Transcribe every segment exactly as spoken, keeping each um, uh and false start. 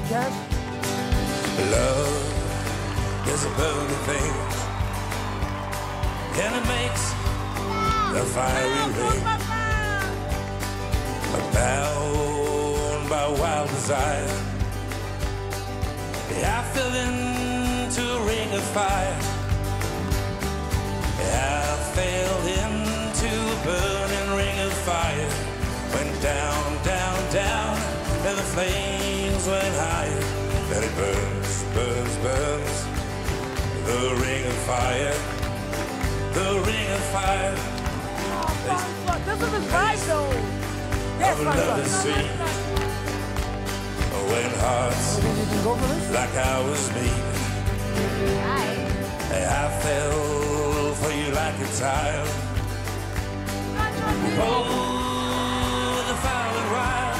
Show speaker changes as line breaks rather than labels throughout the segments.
cash.
Love is a burning thing, and it makes a fiery ring. Bound by wild desire, I fell into a ring of fire. I fell into a burning ring of fire. Went down, down, down, and the flames went higher. Then it burns, burns, burns. The ring of fire, the ring of fire.
Oh, this is his vibe, though. Yes,
Francois. When hearts like ours meet, I fell for you like a child. Oh, the fire went wild.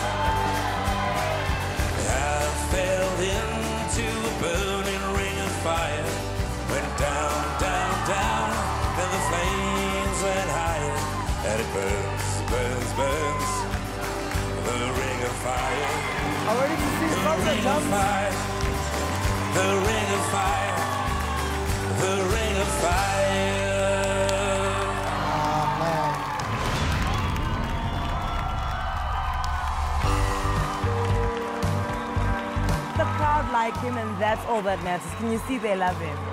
I fell into a burning ring of fire. Went down, down, down, and the flames went higher. And it burns, burns, burns. The ring of fire.
Already to see
the ring of fire. The ring of fire. The ring of fire.
Oh, man. The crowd like him, and that's all that matters. Can you see they love him?